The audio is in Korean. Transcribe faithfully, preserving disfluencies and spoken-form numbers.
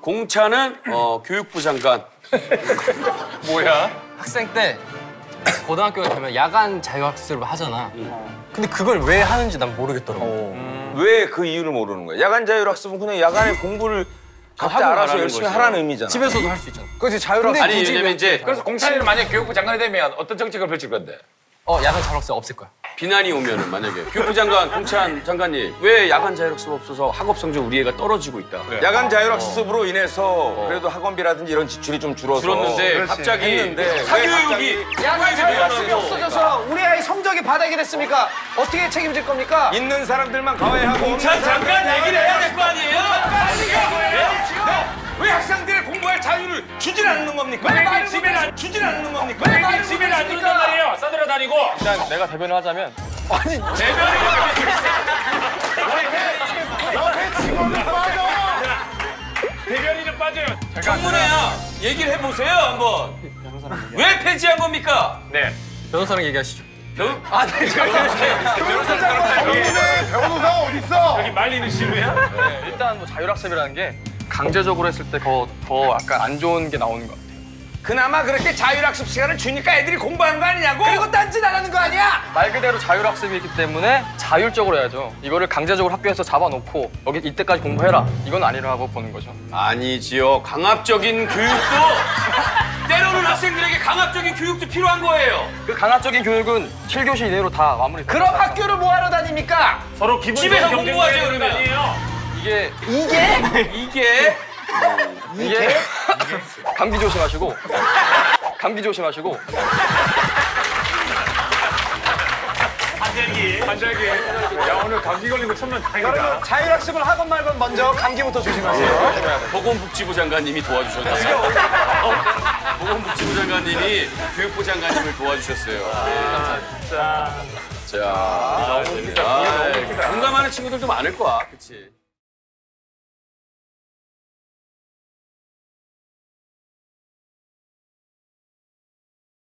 공차는 어, 교육부 장관. 뭐야? 학생 때 고등학교에 되면 야간 자율학습을 하잖아. 근데 그걸 왜 하는지 난 모르겠더라고. 음. 왜 그 이유를 모르는 거야? 야간 자율학습은 그냥 야간에 공부를 각자 하고 알아서 가라는 열심히 거죠. 하라는 의미잖아. 집에서도 할 수 있잖아. 그렇지, 자율학습. 아니 왜냐면 이제 그래서 공찬이는 만약 교육부 장관이 되면 어떤 정책을 펼칠 건데? 어, 야간 자율학습 없을 거야. 비난이 오면은 만약에 교육부 장관 공찬 장관님 왜 야간 자율학습 없어서 학업 성적 우리 애가 떨어지고 있다. 야간 자율학습으로 인해서 그래도 학원비라든지 이런 지출이 좀 줄어서 줄었는데 갑자기 했는데 사교육이 야간 자율학습이 없어져서 우리 아이 성적이 바닥이 됐습니까? 어떻게 책임질 겁니까? 있는 사람들만 가해하고 공찬 장관 얘기를 해야 될 거 아니에요? 왜 학생들의 공부할 자유를 주질 않는 겁니까? 왜 집에 안 주질 않는 겁니까? 왜 집에 안 들어단 말이에요? 싸돌아다니고. 일단 내가 대변을 하자면 대변이 좀 빠져요. 청문회야 얘기를 해보세요 한번. 왜 폐지한 겁니까? 네. 변호사랑 얘기하시죠. 너? 아, 네. 변호사가 어딨어? 여기 말리는 시루야? 일단 뭐 자율학습이라는 게 강제적으로 했을 때 더 더 약간 안 좋은 게 나오는 것 같아요. 그나마 그렇게 자율학습 시간을 주니까 애들이 공부하는 거 아니냐고? 그리고 딴짓 안 하는 거 아니야? 말 그대로 자율학습이기 때문에 자율적으로 해야죠. 이거를 강제적으로 학교에서 잡아놓고 여기 이때까지 공부해라. 이건 아니라고 보는 거죠. 아니지요. 강압적인 교육도 때로는 학생들에게 강압적인 교육도 필요한 거예요. 그 강압적인 교육은 칠 교시 이내로 다 마무리. 그럼 학교를 뭐하러 다닙니까? 서로 기본 집에서 공부하죠 그러면. 이게 이게? 이게 이게 감기 조심하시고 감기 조심하시고 반절기. 반절기. 야, 오늘 감기 걸리고 천만 다행이다. 자율학습을 하건 말건 먼저 감기부터 조심하세요. 보건복지부 장관님이 도와주셨어요. 보건복지부 장관님이 교육부 장관님을 도와주셨어요. 네. 자, 자, 자, 공감하는 친구들도 많을 거야, 그렇지?